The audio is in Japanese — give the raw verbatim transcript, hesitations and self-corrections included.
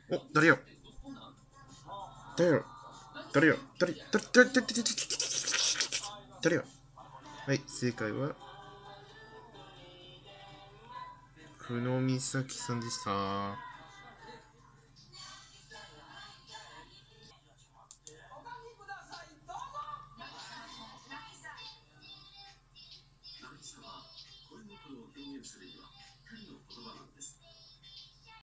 お、誰よ誰よ誰よ誰誰誰誰誰誰誰よ。はい、正解は、久野美咲さんでした。